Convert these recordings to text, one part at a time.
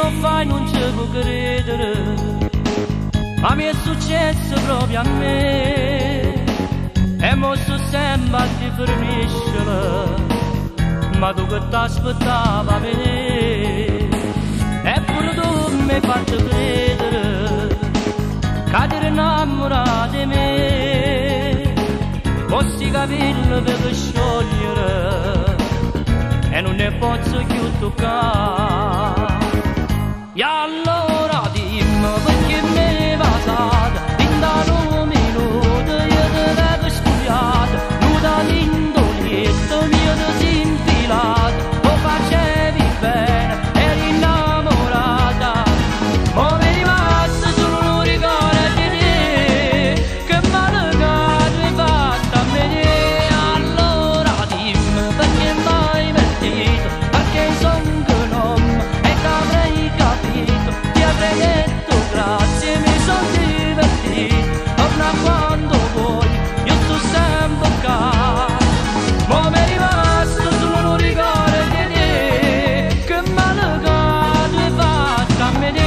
fai non ci può credere, ma mi è successo proprio a me. E mo sto sempre a ti forniscere, ma tu che t'aspettava a me. Eppure tu mi hai fatto credere che ti eri innamorata di me. Questi capelli per sciogliere e non ne posso più toccare. E allora dimmi perché me ne passata, in da 9 minuti io te l'avevo studiata, non da l'indolietto mio ti si infilata, lo facevi bene, eri innamorata, ma mi è rimasto solo un ricordo di te, che male che tu hai fatto a me. Allora dimmi perché mai mentito, perché son che non e t'avrei capito, ti avrei detto grazie, mi son divertito, torna quando vuoi, io sto sempre qua, ma mi è rimasto solo un ricordo di te, che male che tu hai fatto a me.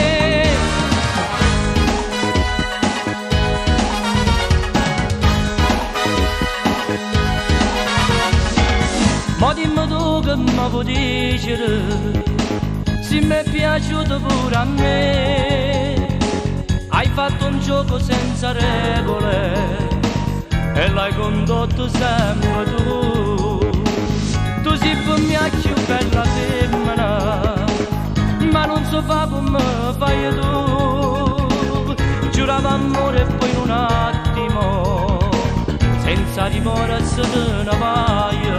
Ma dimmi tu che mi puoi dire, se mi è piaciuto pure a me. Hai fatto un gioco senza regole e l'hai condotto sempre tu. Tu sei per me più bella femmina, ma non so fa come fai tu. Giurava amore e poi in un attimo, senza dimora se ne vai.